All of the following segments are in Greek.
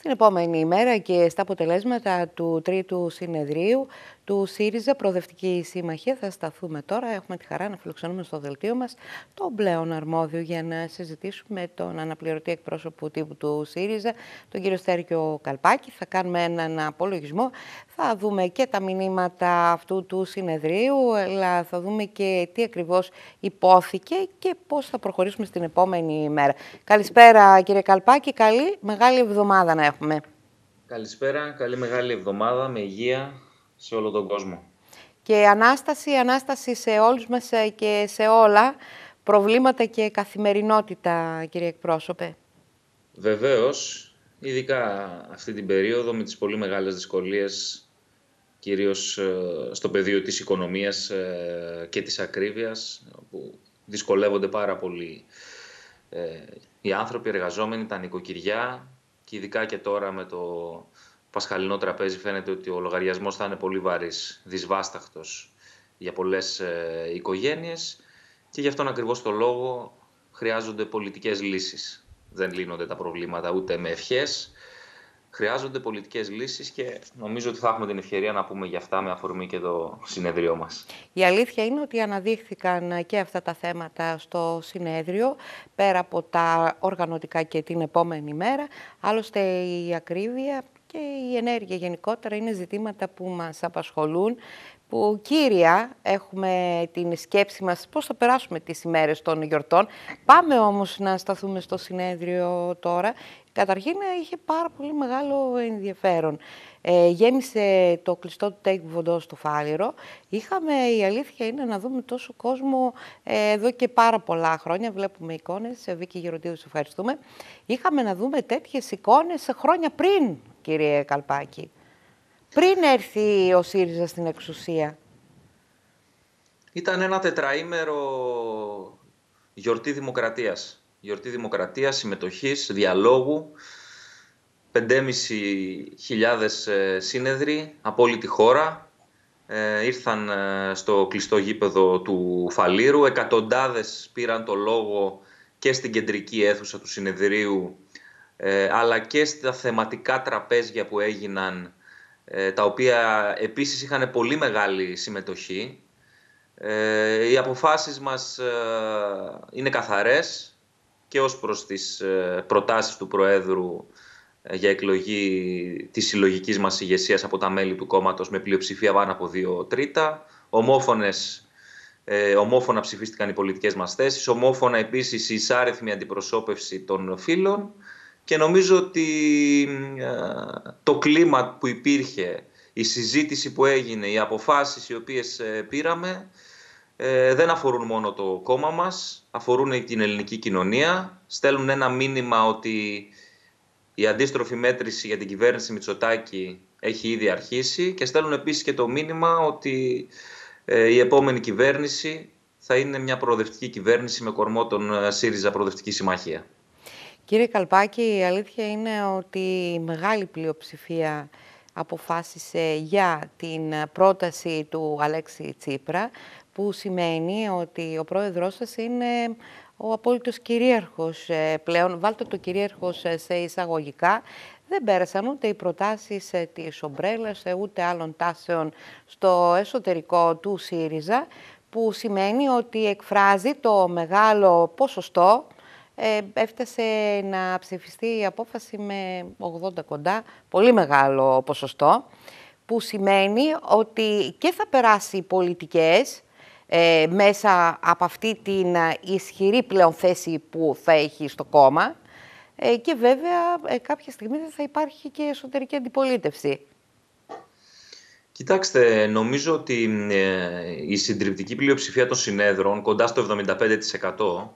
Στην επόμενη ημέρα και στα αποτελέσματα του τρίτου συνεδρίου του ΣΥΡΙΖΑ Προοδευτική Συμμαχία θα σταθούμε τώρα. Έχουμε τη χαρά να φιλοξενούμε στο δελτίο μας τον πλέον αρμόδιο για να συζητήσουμε τον αναπληρωτή εκπρόσωπο τύπου του ΣΥΡΙΖΑ, τον κύριο Στέρικιο Καλπάκη. Θα κάνουμε έναν απολογισμό, θα δούμε και τα μηνύματα αυτού του συνεδρίου, αλλά θα δούμε και τι ακριβώς υπόθηκε και πώς θα προχωρήσουμε στην επόμενη μέρα. Καλησπέρα κύριε Καλπάκη, καλή μεγάλη εβδομάδα να έχουμε. Καλησπέρα, καλή μεγάλη εβδομάδα με υγεία σε όλο τον κόσμο. Και ανάσταση σε όλους μας και σε όλα, προβλήματα και καθημερινότητα κύριε εκπρόσωπε. Βεβαίως, ειδικά αυτή την περίοδο με τις πολύ μεγάλες δυσκολίες, κυρίως στο πεδίο της οικονομίας και της ακρίβειας, που δυσκολεύονται πάρα πολύ οι άνθρωποι, οι εργαζόμενοι, τα νοικοκυριά, και ειδικά και τώρα με το πασχαλινό τραπέζι φαίνεται ότι ο λογαριασμός θα είναι πολύ βαρύς, δυσβάσταχτος για πολλές οικογένειες, και γι' αυτόν ακριβώς το λόγο χρειάζονται πολιτικές λύσεις. Δεν λύνονται τα προβλήματα ούτε με ευχές. Χρειάζονται πολιτικές λύσεις και νομίζω ότι θα έχουμε την ευκαιρία να πούμε γι' αυτά με αφορμή και το συνέδριό μας. Η αλήθεια είναι ότι αναδείχθηκαν και αυτά τα θέματα στο συνέδριο, πέρα από τα οργανωτικά και την επόμενη μέρα. Άλλωστε η ακρίβεια και η ενέργεια γενικότερα είναι ζητήματα που μας απασχολούν, που κύρια έχουμε την σκέψη μας πώς θα περάσουμε τις ημέρες των γιορτών. Πάμε όμως να σταθούμε στο συνέδριο τώρα. Καταρχήν είχε πάρα πολύ μεγάλο ενδιαφέρον. Γέμισε το κλειστό του ΤΕΚ Βοντό στο Φάληρο. Είχαμε, η αλήθεια είναι, να δούμε τόσο κόσμο εδώ και πάρα πολλά χρόνια. Βλέπουμε εικόνες. Βίκη Γεροντίδου, σε ευχαριστούμε. Είχαμε να δούμε τέτοιες εικόνες χρόνια πριν, κύριε Καλπάκη. Πριν έρθει ο ΣΥΡΙΖΑ στην εξουσία. Ήταν ένα τετραήμερο γιορτή δημοκρατίας. Γιορτή δημοκρατίας, συμμετοχής, διαλόγου. 5.500 σύνεδροι από όλη τη χώρα ήρθαν στο κλειστό γήπεδο του Φαλήρου. Εκατοντάδες πήραν το λόγο και στην κεντρική αίθουσα του συνεδρίου, αλλά και στα θεματικά τραπέζια που έγιναν, τα οποία επίσης είχαν πολύ μεγάλη συμμετοχή. Οι αποφάσεις μας είναι καθαρές και ως προς τις προτάσεις του Προέδρου για εκλογή της συλλογικής μας ηγεσίας από τα μέλη του κόμματος με πλειοψηφία πάνω από 2/3. Ομόφωνα ψηφίστηκαν οι πολιτικές μας θέσεις, ομόφωνα επίσης η εισάριθμη αντιπροσώπευση των φύλων, και νομίζω ότι το κλίμα που υπήρχε, η συζήτηση που έγινε, οι αποφάσεις οι οποίες πήραμε δεν αφορούν μόνο το κόμμα μας, αφορούν την ελληνική κοινωνία, στέλνουν ένα μήνυμα ότι η αντίστροφη μέτρηση για την κυβέρνηση Μητσοτάκη έχει ήδη αρχίσει, και στέλνουν επίσης και το μήνυμα ότι η επόμενη κυβέρνηση θα είναι μια προοδευτική κυβέρνηση με κορμό τον ΣΥΡΙΖΑ Προοδευτική Συμμαχία. Κύριε Καλπάκη, η αλήθεια είναι ότι η μεγάλη πλειοψηφία αποφάσισε για την πρόταση του Αλέξη Τσίπρα, που σημαίνει ότι ο πρόεδρός σας είναι ο απόλυτος κυρίαρχος πλέον. Βάλτε το κυρίαρχος σε εισαγωγικά. Δεν πέρασαν ούτε οι προτάσεις της ομπρέλας, ούτε άλλων τάσεων στο εσωτερικό του ΣΥΡΙΖΑ, που σημαίνει ότι εκφράζει το μεγάλο ποσοστό. Έφτασε να ψηφιστεί η απόφαση με 80 κοντά, πολύ μεγάλο ποσοστό, που σημαίνει ότι και θα περάσει πολιτικές μέσα από αυτή την ισχυρή πλέον θέση που θα έχει στο κόμμα, και βέβαια κάποια στιγμή δεν θα υπάρχει και εσωτερική αντιπολίτευση. Κοιτάξτε, νομίζω ότι η συντριπτική πλειοψηφία των συνέδρων, κοντά στο 75%,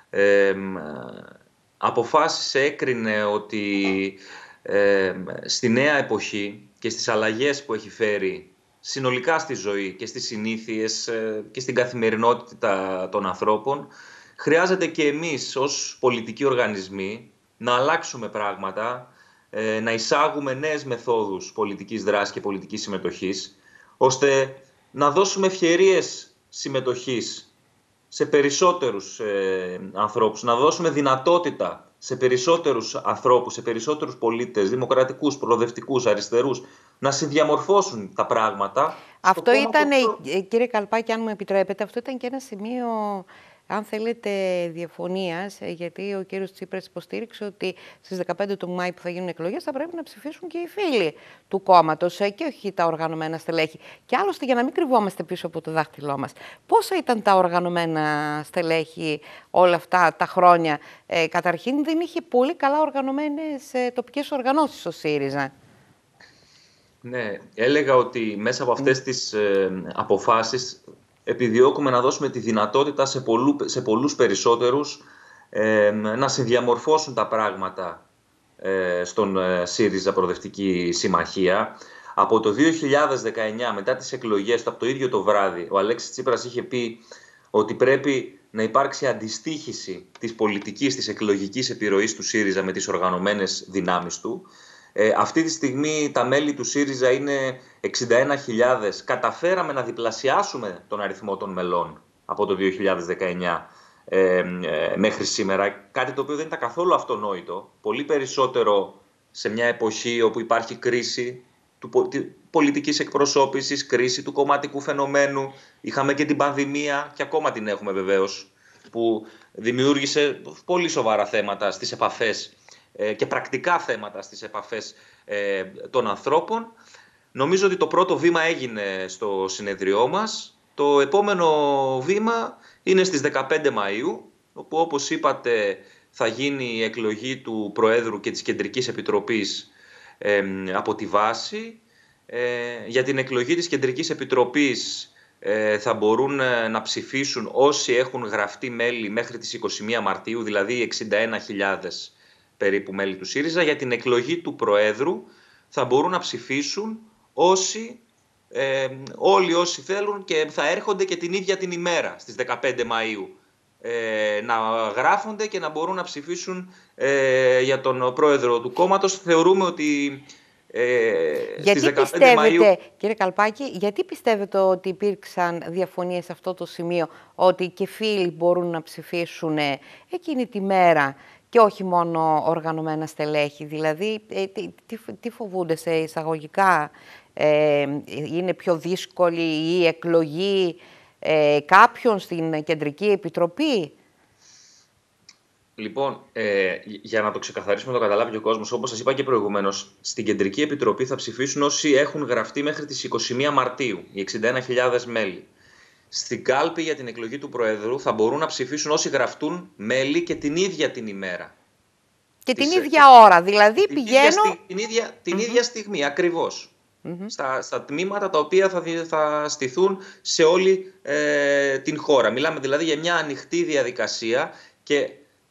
αποφάσισε, έκρινε ότι στη νέα εποχή και στις αλλαγές που έχει φέρει συνολικά στη ζωή και στις συνήθειες και στην καθημερινότητα των ανθρώπων, χρειάζεται και εμείς ως πολιτικοί οργανισμοί να αλλάξουμε πράγματα, να εισάγουμε νέες μεθόδους πολιτικής δράσης και πολιτικής συμμετοχής, ώστε να δώσουμε ευκαιρίες συμμετοχής σε περισσότερους ανθρώπους, να δώσουμε δυνατότητα σε περισσότερους ανθρώπους, σε περισσότερους πολίτες, δημοκρατικούς, προοδευτικούς, αριστερούς, να συνδιαμορφώσουν τα πράγματα. Αυτό ήταν, κύριε Καλπάκη, αν μου επιτρέπετε, αυτό ήταν και ένα σημείο, αν θέλετε, διαφωνίας, γιατί ο κύριος Τσίπρας υποστήριξε ότι στις 15 του Μάη που θα γίνουν εκλογές θα πρέπει να ψηφίσουν και οι φίλοι του κόμματος και όχι τα οργανωμένα στελέχη. Και άλλωστε, για να μην κρυβόμαστε πίσω από το δάχτυλό μας, πόσα ήταν τα οργανωμένα στελέχη όλα αυτά τα χρόνια? Καταρχήν, δεν είχε πολύ καλά οργανωμένες τοπικές οργανώσεις ο ΣΥΡΙΖΑ. Ναι, έλεγα ότι μέσα από αυτές τις αποφάσεις επιδιώκουμε να δώσουμε τη δυνατότητα σε πολλούς περισσότερους να συνδιαμορφώσουν τα πράγματα στον ΣΥΡΙΖΑ Προοδευτική Συμμαχία. Από το 2019, μετά τις εκλογές, από το ίδιο το βράδυ, ο Αλέξης Τσίπρας είχε πει ότι πρέπει να υπάρξει αντιστοίχηση της πολιτικής, της εκλογικής επιρροής του ΣΥΡΙΖΑ με τις οργανωμένες δυνάμεις του. Αυτή τη στιγμή τα μέλη του ΣΥΡΙΖΑ είναι 61.000. Καταφέραμε να διπλασιάσουμε τον αριθμό των μελών από το 2019 μέχρι σήμερα. Κάτι το οποίο δεν ήταν καθόλου αυτονόητο. Πολύ περισσότερο σε μια εποχή όπου υπάρχει κρίση πολιτικής εκπροσώπησης, κρίση του κομματικού φαινομένου. Είχαμε και την πανδημία και ακόμα την έχουμε βεβαίως, που δημιούργησε πολύ σοβαρά θέματα στις επαφές και πρακτικά θέματα στις επαφές των ανθρώπων. Νομίζω ότι το πρώτο βήμα έγινε στο συνεδριό μας. Το επόμενο βήμα είναι στις 15 Μαΐου, όπου όπως είπατε θα γίνει η εκλογή του Προέδρου και της Κεντρικής Επιτροπής από τη βάση. Για την εκλογή της Κεντρικής Επιτροπής θα μπορούν να ψηφίσουν όσοι έχουν γραφτεί μέλη μέχρι τις 21 Μαρτίου, δηλαδή 61.000 περίπου μέλη του ΣΥΡΙΖΑ. Για την εκλογή του Προέδρου θα μπορούν να ψηφίσουν όλοι όσοι θέλουν και θα έρχονται και την ίδια την ημέρα, στις 15 Μαΐου. Να γράφονται και να μπορούν να ψηφίσουν για τον Πρόεδρο του κόμματος. Θεωρούμε ότι γιατί στις 15 πιστεύετε, Μαΐου... κύριε Καλπάκη, γιατί πιστεύετε ότι υπήρξαν διαφωνίες σε αυτό το σημείο, ότι και φίλοι μπορούν να ψηφίσουν εκείνη τη μέρα και όχι μόνο οργανωμένα στελέχη? Δηλαδή, τι φοβούνται σε εισαγωγικά? Είναι πιο δύσκολη η εκλογή κάποιον στην Κεντρική Επιτροπή? Λοιπόν, για να το ξεκαθαρίσουμε, να το καταλάβει και ο κόσμος, όπως σας είπα και προηγουμένως, στην Κεντρική Επιτροπή θα ψηφίσουν όσοι έχουν γραφτεί μέχρι τις 21 Μαρτίου, οι 61.000 μέλη. Στην κάλπη για την εκλογή του Προέδρου θα μπορούν να ψηφίσουν όσοι γραφτούν μέλη και την ίδια την ημέρα. Και την ίδια ώρα, δηλαδή πηγαίνω... Την ίδια στιγμή, ακριβώς. Στα τμήματα τα οποία θα στηθούν σε όλη την χώρα. Μιλάμε δηλαδή για μια ανοιχτή διαδικασία και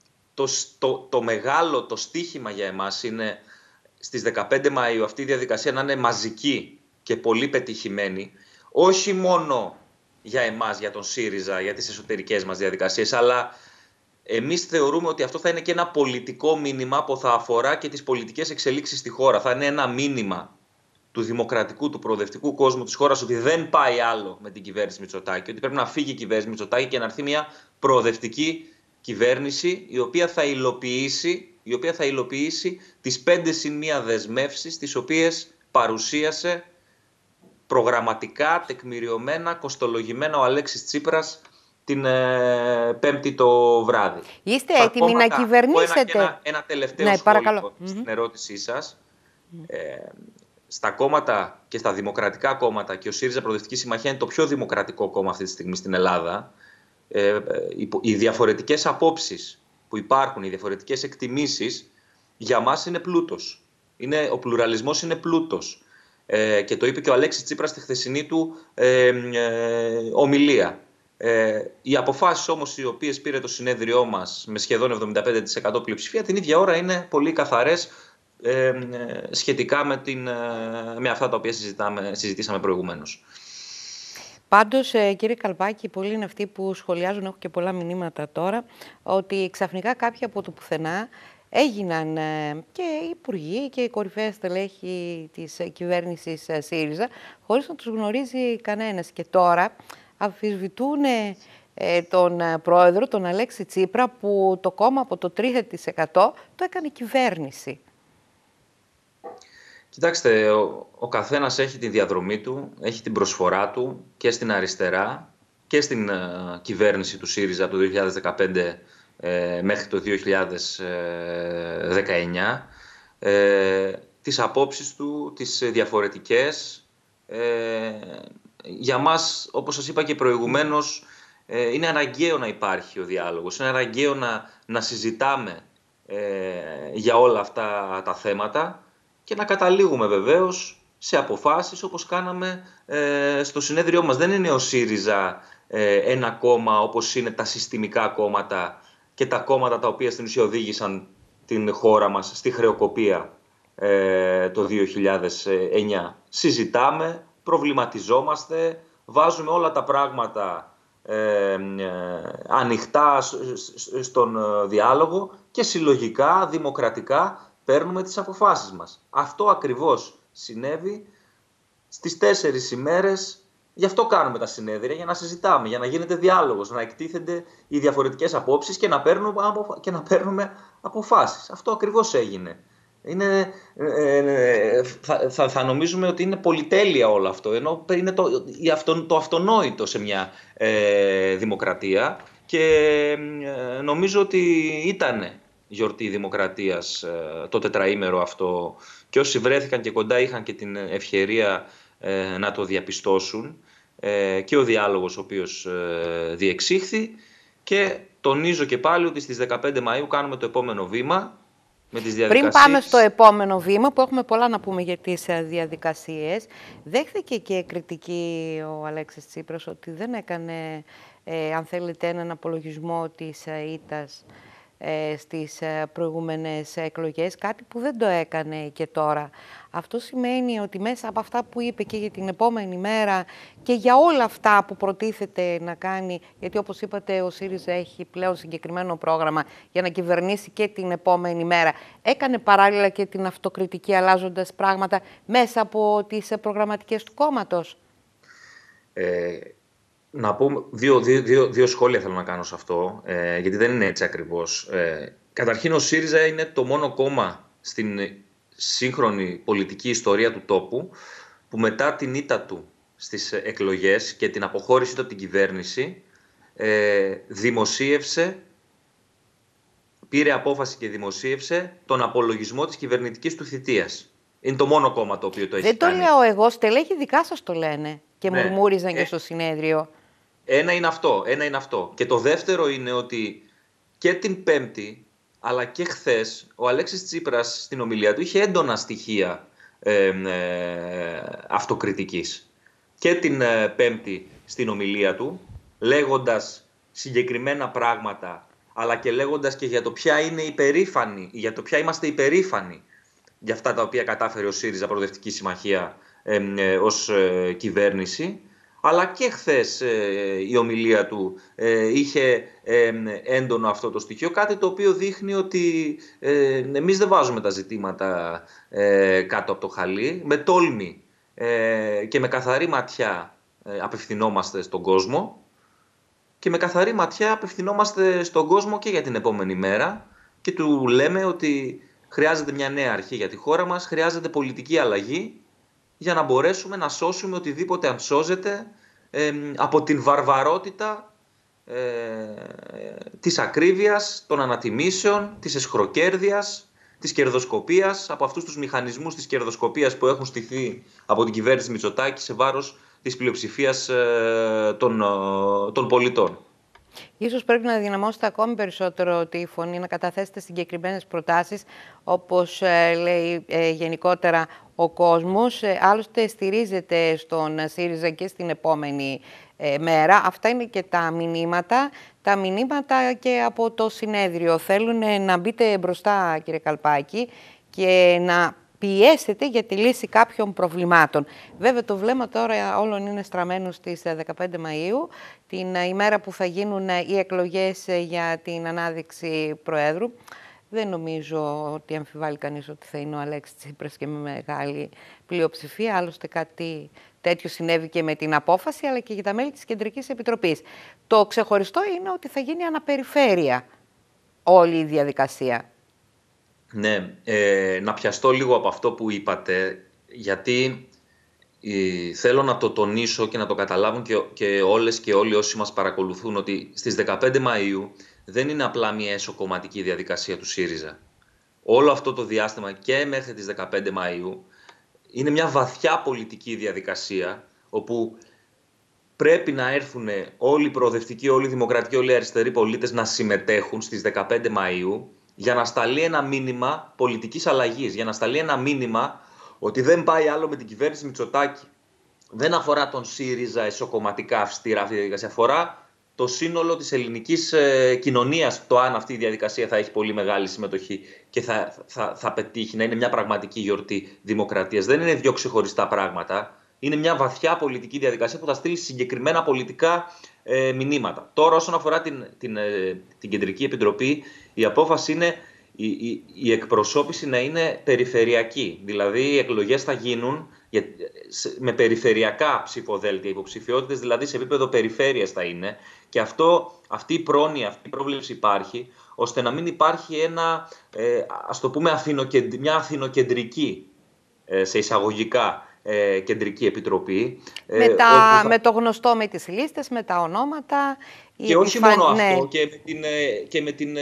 το μεγάλο, το στίχημα για εμάς είναι στις 15 Μαΐου αυτή η διαδικασία να είναι μαζική και πολύ πετυχημένη, όχι μόνο για εμάς, για τον ΣΥΡΙΖΑ, για τις εσωτερικές μας διαδικασίες, αλλά εμείς θεωρούμε ότι αυτό θα είναι και ένα πολιτικό μήνυμα που θα αφορά και τις πολιτικές εξελίξεις στη χώρα. Θα είναι ένα μήνυμα του δημοκρατικού, του προοδευτικού κόσμου της χώρας ότι δεν πάει άλλο με την κυβέρνηση Μητσοτάκη, ότι πρέπει να φύγει η κυβέρνηση Μητσοτάκη και να έρθει μια προοδευτική κυβέρνηση η οποία θα υλοποιήσει τις 5 συν 1 δεσμεύσεις τις οποίες παρουσίασε προγραμματικά, τεκμηριωμένα, κοστολογημένα ο Αλέξης Τσίπρας την Πέμπτη το βράδυ. Είστε έτοιμοι να κυβερνήσετε? Ένα τελευταίο σχόλιο στην ερώτησή σας. Στα κόμματα και στα δημοκρατικά κόμματα, και ο ΣΥΡΙΖΑ Προοδευτική Συμμαχία είναι το πιο δημοκρατικό κόμμα αυτή τη στιγμή στην Ελλάδα, οι διαφορετικές απόψεις που υπάρχουν, οι διαφορετικές εκτιμήσεις, για μας είναι πλούτος. Ο πλουραλισμός είναι πλούτος. Και το είπε και ο Αλέξης Τσίπρας στη χθεσινή του ομιλία. Οι αποφάσεις όμως οι οποίες πήρε το συνέδριό μας με σχεδόν 75% πλειοψηφία την ίδια ώρα είναι πολύ καθαρές σχετικά με αυτά τα οποία συζητήσαμε προηγουμένως. Πάντως, κύριε Καλπάκη, πολλοί είναι αυτοί που σχολιάζουν, έχω και πολλά μηνύματα τώρα, ότι ξαφνικά κάποιοι από το πουθενά έγιναν και υπουργοί και οι κορυφαίες στελέχη της κυβέρνησης ΣΥΡΙΖΑ, χωρίς να τους γνωρίζει κανένας. Και τώρα αμφισβητούν τον πρόεδρο, τον Αλέξη Τσίπρα, που το κόμμα από το 3% το έκανε κυβέρνηση. Κοιτάξτε, ο καθένας έχει τη διαδρομή του, έχει την προσφορά του και στην αριστερά και στην κυβέρνηση του ΣΥΡΙΖΑ από το 2015 μέχρι το 2019. Τις απόψεις του, τις διαφορετικές. Για μας, όπως σας είπα και προηγουμένως, είναι αναγκαίο να υπάρχει ο διάλογος, είναι αναγκαίο να συζητάμε για όλα αυτά τα θέματα και να καταλήγουμε βεβαίως σε αποφάσεις όπως κάναμε στο συνέδριό μας. Δεν είναι ο ΣΥΡΙΖΑ ένα κόμμα όπως είναι τα συστημικά κόμματα και τα κόμματα τα οποία στην ουσία οδήγησαν την χώρα μας στη χρεοκοπία το 2009. Συζητάμε, προβληματιζόμαστε, βάζουμε όλα τα πράγματα ανοιχτά στον διάλογο και συλλογικά, δημοκρατικά παίρνουμε τις αποφάσεις μας. Αυτό ακριβώς συνέβη στις 4 ημέρες. Γι' αυτό κάνουμε τα συνέδρια, για να συζητάμε, για να γίνεται διάλογος, να εκτίθενται οι διαφορετικές απόψεις και να παίρνουμε αποφάσεις. Αυτό ακριβώς έγινε. Θα νομίζουμε ότι είναι πολυτέλεια όλο αυτό, ενώ είναι το αυτονόητο σε μια δημοκρατία, και νομίζω ότι ήταν γιορτή δημοκρατίας το τετραήμερο αυτό, και όσοι βρέθηκαν και κοντά είχαν και την ευκαιρία να το διαπιστώσουν, και ο διάλογος ο οποίος διεξήχθη, και τονίζω και πάλι ότι στις 15 Μαΐου κάνουμε το επόμενο βήμα με τις διαδικασίες. Πριν πάμε στο επόμενο βήμα, που έχουμε πολλά να πούμε για τις διαδικασίες, δέχθηκε και κριτική ο Αλέξης Τσίπρας ότι δεν έκανε, αν θέλετε, έναν απολογισμό της ήττας στις προηγούμενες εκλογές, κάτι που δεν το έκανε και τώρα. Αυτό σημαίνει ότι μέσα από αυτά που είπε και για την επόμενη μέρα και για όλα αυτά που προτίθεται να κάνει, γιατί όπως είπατε ο ΣΥΡΙΖΑ έχει πλέον συγκεκριμένο πρόγραμμα για να κυβερνήσει και την επόμενη μέρα, έκανε παράλληλα και την αυτοκριτική αλλάζοντας πράγματα μέσα από τις προγραμματικές του κόμματος. Να πω δύο σχόλια θέλω να κάνω σε αυτό, γιατί δεν είναι έτσι ακριβώς. Καταρχήν, ο ΣΥΡΙΖΑ είναι το μόνο κόμμα στην σύγχρονη πολιτική ιστορία του τόπου που μετά την ήττα του στις εκλογές και την αποχώρηση του από την κυβέρνηση πήρε απόφαση και δημοσίευσε τον απολογισμό της κυβερνητικής του θητείας. Είναι το μόνο κόμμα το οποίο το έχει κάνει. Δεν το λέω εγώ, στελέχη δικά σας το λένε και μουρμούριζαν και στο συνέδριο. Ένα είναι αυτό. Και το δεύτερο είναι ότι και την Πέμπτη, αλλά και χθες, ο Αλέξης Τσίπρας στην ομιλία του είχε έντονα στοιχεία αυτοκριτικής. Και την Πέμπτη στην ομιλία του, λέγοντας συγκεκριμένα πράγματα, αλλά και λέγοντας και για το ποια είναι υπερήφανοι, για το ποια είμαστε υπερήφανοι για αυτά τα οποία κατάφερε ο ΣΥΡΙΖΑ Προοδευτική Συμμαχία ως κυβέρνηση. Αλλά και χθες η ομιλία του είχε έντονο αυτό το στοιχείο, κάτι το οποίο δείχνει ότι εμείς δεν βάζουμε τα ζητήματα κάτω από το χαλί. Με τόλμη και με καθαρή ματιά απευθυνόμαστε στον κόσμο, και με καθαρή ματιά απευθυνόμαστε στον κόσμο και για την επόμενη μέρα, και του λέμε ότι χρειάζεται μια νέα αρχή για τη χώρα μας, χρειάζεται πολιτική αλλαγή, για να μπορέσουμε να σώσουμε οτιδήποτε αν σώζεται από την βαρβαρότητα της ακρίβειας, των ανατιμήσεων, της εσχροκέρδειας, της κερδοσκοπίας, από αυτούς τους μηχανισμούς της κερδοσκοπίας που έχουν στηθεί από την κυβέρνηση Μητσοτάκη σε βάρος της πλειοψηφίας των πολιτών. Ίσως πρέπει να δυναμώσετε ακόμη περισσότερο τη φωνή, να καταθέσετε συγκεκριμένες προτάσεις, όπως λέει γενικότερα ο κόσμος. Άλλωστε στηρίζεται στον ΣΥΡΙΖΑ και στην επόμενη μέρα. Αυτά είναι και τα μηνύματα και από το συνέδριο. Θέλουν να μπείτε μπροστά, κύριε Καλπάκη, και να πιέσετε για τη λύση κάποιων προβλημάτων. Βέβαια, το βλέμμα τώρα όλων είναι στραμμένο στις 15 Μαΐου, την ημέρα που θα γίνουν οι εκλογές για την ανάδειξη Προέδρου. Δεν νομίζω ότι αμφιβάλλει κανείς ότι θα είναι ο Αλέξης Τσίπρας και με μεγάλη πλειοψηφία. Άλλωστε κάτι τέτοιο συνέβη και με την απόφαση, αλλά και για τα μέλη της Κεντρικής Επιτροπής. Το ξεχωριστό είναι ότι θα γίνει αναπεριφέρεια όλη η διαδικασία. Ναι, να πιαστώ λίγο από αυτό που είπατε, γιατί θέλω να το τονίσω και να το καταλάβουν και όλες και όλοι όσοι μας παρακολουθούν, ότι στις 15 Μαΐου δεν είναι απλά μια εσωκομματική διαδικασία του ΣΥΡΙΖΑ. Όλο αυτό το διάστημα και μέχρι τις 15 Μαΐου είναι μια βαθιά πολιτική διαδικασία, όπου πρέπει να έρθουν όλοι οι προοδευτικοί, όλοι οι δημοκρατικοί, όλοι οι αριστεροί πολίτες να συμμετέχουν στις 15 Μαΐου για να σταλεί ένα μήνυμα πολιτικής αλλαγής, για να σταλεί ένα μήνυμα ότι δεν πάει άλλο με την κυβέρνηση Μητσοτάκη. Δεν αφορά τον ΣΥΡΙΖΑ εσωκομματικά αυστηρά αυτή η διαδικασία, αφορά το σύνολο της ελληνικής κοινωνίας, το αν αυτή η διαδικασία θα έχει πολύ μεγάλη συμμετοχή και θα πετύχει να είναι μια πραγματική γιορτή δημοκρατίας. Δεν είναι δύο ξεχωριστά πράγματα. Είναι μια βαθιά πολιτική διαδικασία που θα στείλει συγκεκριμένα πολιτικά μηνύματα. Τώρα, όσον αφορά την Κεντρική Επιτροπή, η απόφαση είναι η εκπροσώπηση να είναι περιφερειακή. Δηλαδή, οι εκλογές θα γίνουν με περιφερειακά ψηφοδέλτια, υποψηφιότητες, δηλαδή σε επίπεδο περιφέρειας θα είναι. Και αυτή η πρόνοια, αυτή η πρόβλεψη υπάρχει, ώστε να μην υπάρχει ας το πούμε, μια αθηνοκεντρική, σε εισαγωγικά, Κεντρική Επιτροπή. Με το γνωστό, με τις λίστες, με τα ονόματα. Και όχι μόνο αυτό, και με την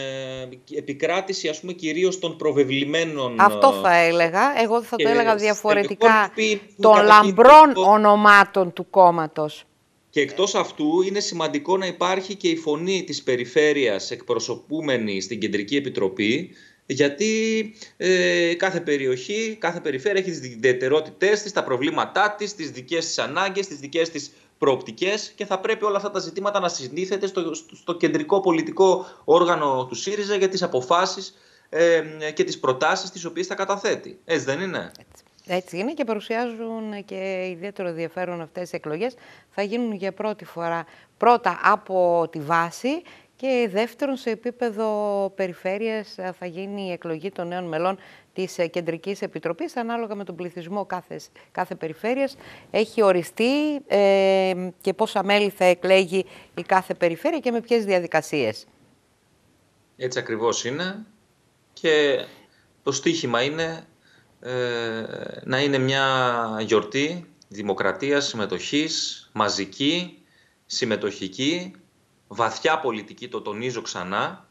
επικράτηση, ας πούμε, κυρίως των προβεβλημένων... Αυτό θα έλεγα. Εγώ θα το έλεγα διαφορετικά, των λαμπρών ονομάτων του κόμματος. Και εκτός αυτού είναι σημαντικό να υπάρχει και η φωνή της περιφέρειας εκπροσωπούμενη στην Κεντρική Επιτροπή, γιατί κάθε περιοχή, κάθε περιφέρεια έχει τις ιδιαιτερότητές της, τα προβλήματά της, τις δικές της ανάγκες, τις δικές της προοπτικές, και θα πρέπει όλα αυτά τα ζητήματα να συζητήθεται στο κεντρικό πολιτικό όργανο του ΣΥΡΙΖΑ για τις αποφάσεις και τις προτάσεις τις οποίες θα καταθέτει. Έτσι δεν είναι? Έτσι είναι, και παρουσιάζουν και ιδιαίτερο ενδιαφέρον αυτές οι εκλογές. Θα γίνουν για πρώτη φορά πρώτα από τη βάση, και δεύτερον, σε επίπεδο περιφέρειας θα γίνει η εκλογή των νέων μελών της Κεντρικής Επιτροπής, ανάλογα με τον πληθυσμό κάθε περιφέρειας. Έχει οριστεί και πόσα μέλη θα εκλέγει η κάθε περιφέρεια και με ποιες διαδικασίες. Έτσι ακριβώς είναι, και το στίχημα είναι να είναι μια γιορτή δημοκρατίας, συμμετοχής, μαζική, συμμετοχική, βαθιά πολιτική, το τονίζω ξανά,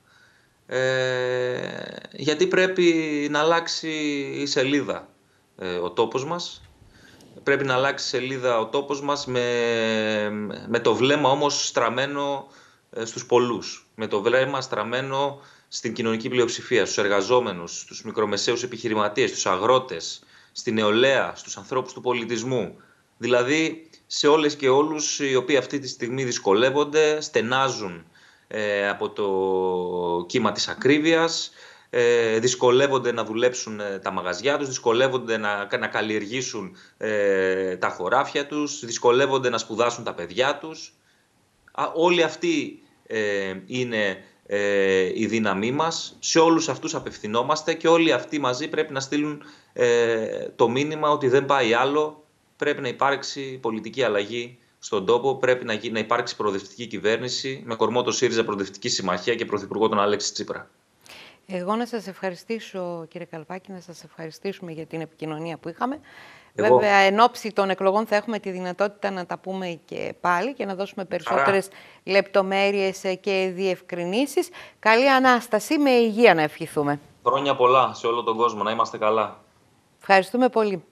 γιατί πρέπει να αλλάξει η σελίδα ο τόπος μας. Πρέπει να αλλάξει σελίδα ο τόπος μας με το βλέμμα όμως στραμμένο στους πολλούς. Με το βλέμμα στραμμένο στην κοινωνική πλειοψηφία, στους εργαζόμενους, στους μικρομεσαίους επιχειρηματίες, στους αγρότες, στη νεολαία, στους ανθρώπους του πολιτισμού. Δηλαδή σε όλες και όλους οι οποίοι αυτή τη στιγμή δυσκολεύονται, στενάζουν από το κύμα της ακρίβειας, δυσκολεύονται να δουλέψουν τα μαγαζιά τους, δυσκολεύονται να καλλιεργήσουν τα χωράφια τους, δυσκολεύονται να σπουδάσουν τα παιδιά τους. Όλοι αυτοί είναι η δύναμή μας, σε όλους αυτούς απευθυνόμαστε, και όλοι αυτοί μαζί πρέπει να στείλουν το μήνυμα ότι δεν πάει άλλο. Πρέπει να υπάρξει πολιτική αλλαγή στον τόπο, πρέπει να υπάρξει προοδευτική κυβέρνηση με κορμό το ΣΥΡΙΖΑ Προοδευτική Συμμαχία και πρωθυπουργό τον Αλέξη Τσίπρα. Εγώ να σας ευχαριστήσω, κύριε Καλπάκη, να σας ευχαριστήσουμε για την επικοινωνία που είχαμε. Βέβαια, εν ώψη των εκλογών θα έχουμε τη δυνατότητα να τα πούμε και πάλι και να δώσουμε περισσότερες λεπτομέρειες και διευκρινήσεις. Καλή Ανάσταση, με υγεία να ευχηθούμε. Χρόνια πολλά σε όλο τον κόσμο, να είμαστε καλά. Ευχαριστούμε πολύ.